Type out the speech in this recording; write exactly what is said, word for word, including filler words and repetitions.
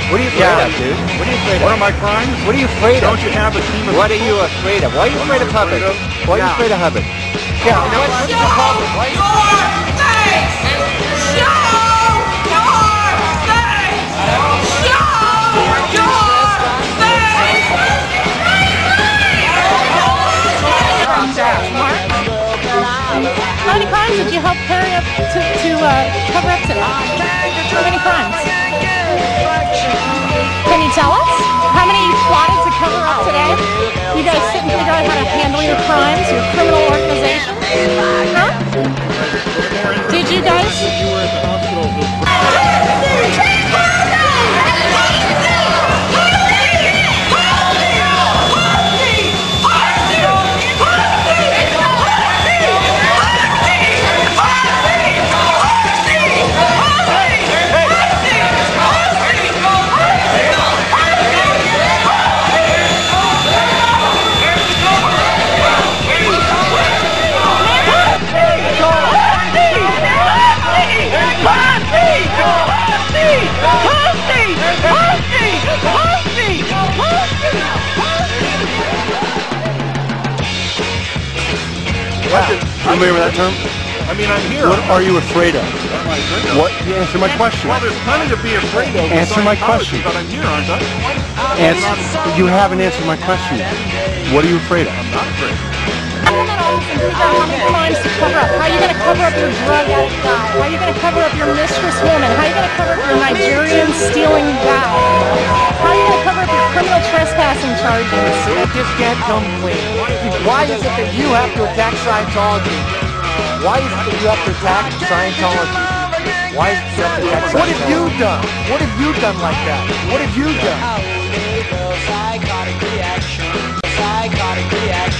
What are you afraid Yeah. of, dude? What are you afraid of? What are my crimes? What are you afraid of? Don't you have a team of What are you afraid of? Why are you afraid of Hubbard? Why are you Yeah. afraid of Hubbard? Yeah, what, what is the problem? Why are you... How many crimes did you help carry up to, to uh, cover up today? How many crimes? Can you tell us? How many you plotted to cover up today? You guys sit and figure out how to handle your crimes, your criminal organization? Huh? Did you guys? You were at the hospital. Familiar with that term? I mean, I'm here. What are you afraid of? Am I afraid of? What? You answer my question. Well, there's plenty to be afraid of. Answer my Scientology, question. But I'm here, aren't I? Answer. You haven't answered my question yet. What are you afraid of? I'm not afraid. How many crimes to cover up? How are you going to cover up your drug addict guy? How are you going to cover up your mistress woman? How are you going to cover up your Nigerian stealing guy? How are you going to cover up your criminal trespassing charges? It just can't come clean. Why is it that you have to attack Scientology? Why is it that you have to attack Scientology? Why is it that you have to attack Scientology? What have you done? What have you done like that? What have you done? Psychotic reaction. Psychotic reaction.